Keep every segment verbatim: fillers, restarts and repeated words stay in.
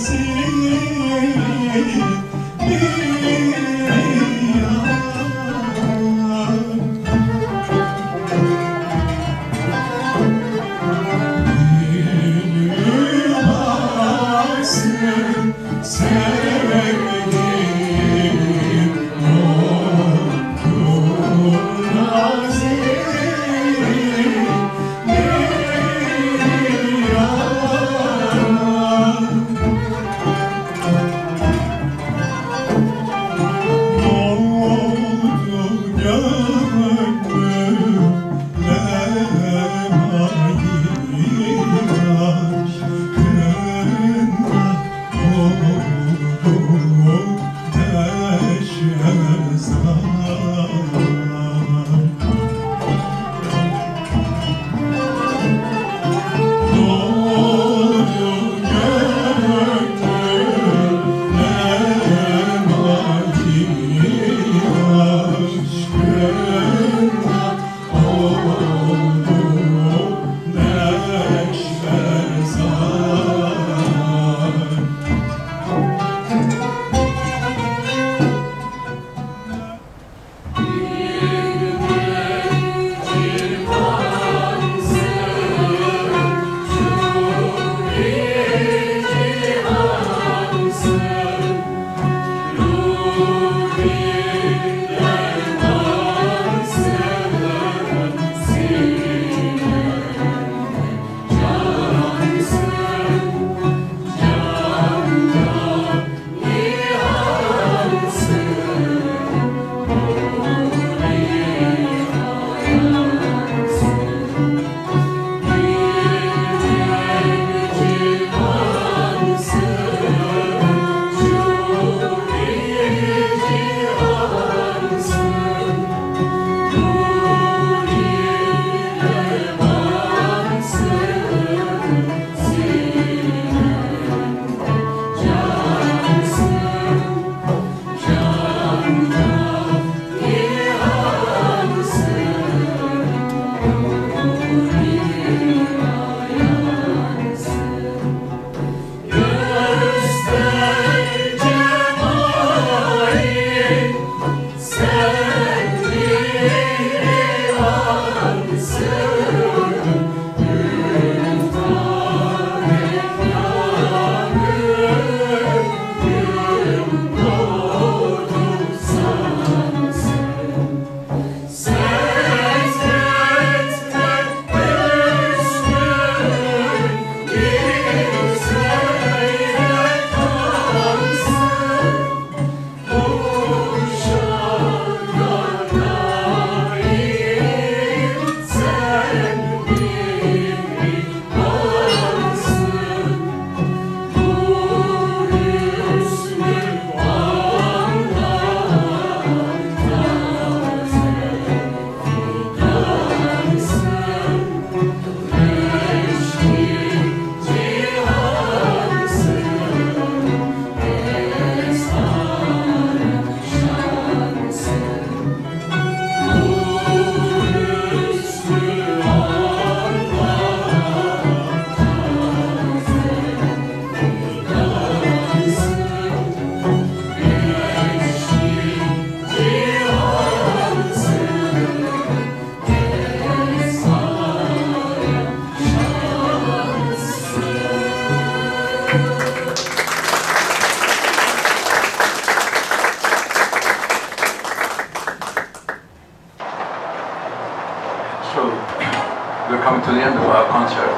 coming to the end of our concert.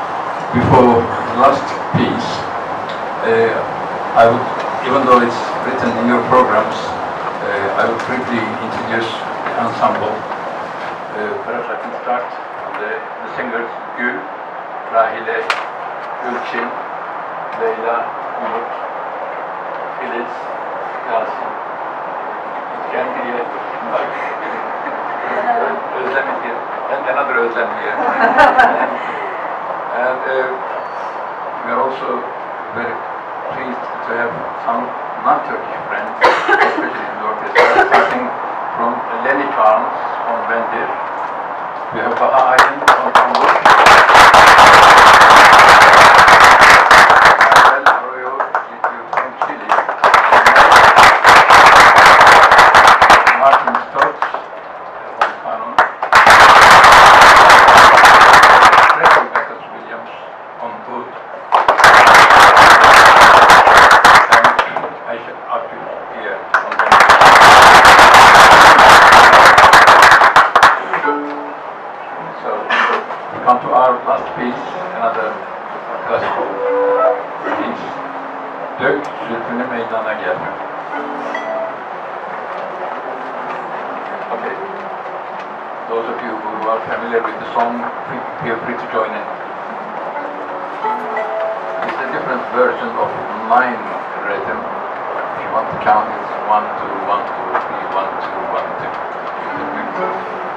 Before the last piece, uh, I would, even though it's written in your programs, uh, I would briefly introduce the ensemble. Uh, perhaps I can start with the, the singers Gül, Rahile, Gülçin, Leyla, Umut, Filiz, Yasin, kendiye bak. Özlem diye, and another Özlem here. And uh, we are also very pleased to have some non-Turkish friends, especially in the orchestra, starting from Lenny Charles on Bendir. We have Baha Aydin on Tambur, Marcel Arroyo Türk zülfünü meydana gel. Okay. Those of you who are familiar with the song, feel free to join in. It's a different version of nine rhythm. If you want to count, it's one, two, one, two, three, one, two, one, two.